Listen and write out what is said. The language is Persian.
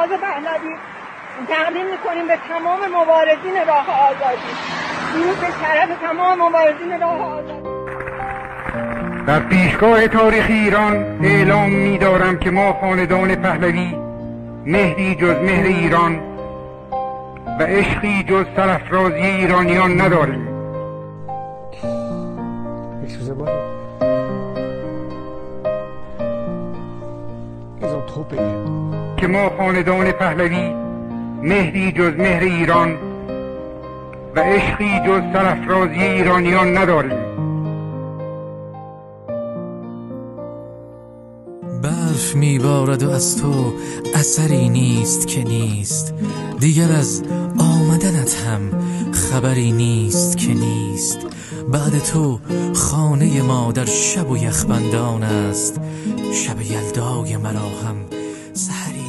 نواز پهلوی تقدیم میکنیم به تمام مبارزین راه آزادی. درود به شرف تمام مبارزین راه آزادی. در پیشگاه تاریخ ایران اعلام می‌دارم که ما خاندان پهلوی مهری جز مهر ایران و عشقی جز سرافرازی ایرانیان نداریم. که ما خاندان پهلوی مهری جز مهر ایران و عشقی جز سرافرازی ایرانیان نداریم. برف میبارد و از تو اثری نیست که نیست، دیگر از آمدنت هم خبری نیست که نیست. بعد تو خانه ما در شب و یخبندان است، شب یلدای مرا هم سحری